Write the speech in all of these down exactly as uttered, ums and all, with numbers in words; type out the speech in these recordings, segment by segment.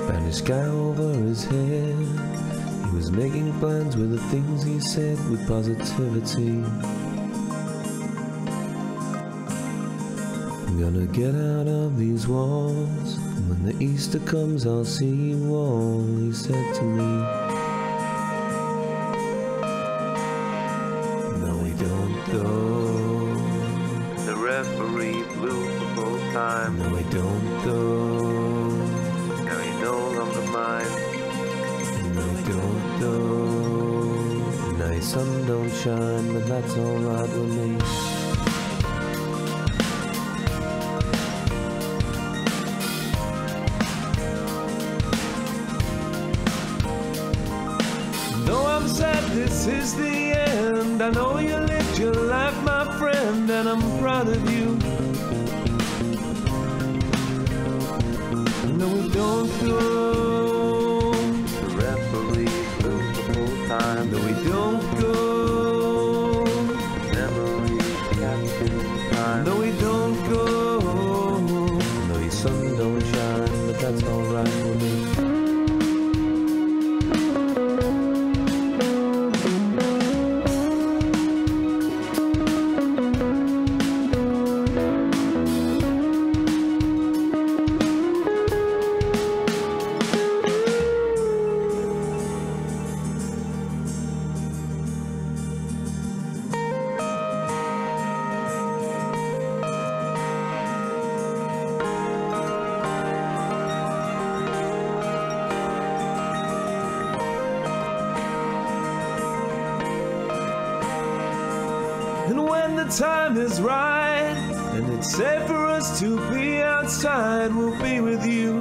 Spanish sky over his head. He was making plans with the things he said with positivity. I'm gonna get out of these walls, and when the Easter comes I'll see you all, he said to me. No, we don't go. The referee blew for full time. No, we don't go. Now he no longer minds. No, we don't go. Now your sun don't shine, but that's alright with me. This is the end. I know you lived your life, my friend, and I'm proud of you. No, we don't go. The referee blew the full time. No, we don't go. Memory captured time. No, we don't go. No, your sun don't shine, but that's alright with me. And when the time is right, and it's safe for us to be outside, we'll be with you.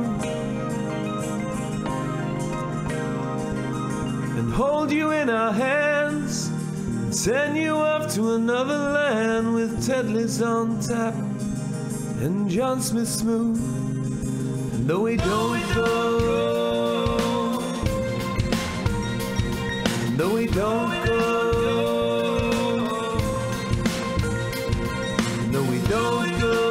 And hold you in our hands, and send you off to another land with Ted Liz on tap, and John Smith smooth. And though we don't go, no, we don't go. No, we don't go.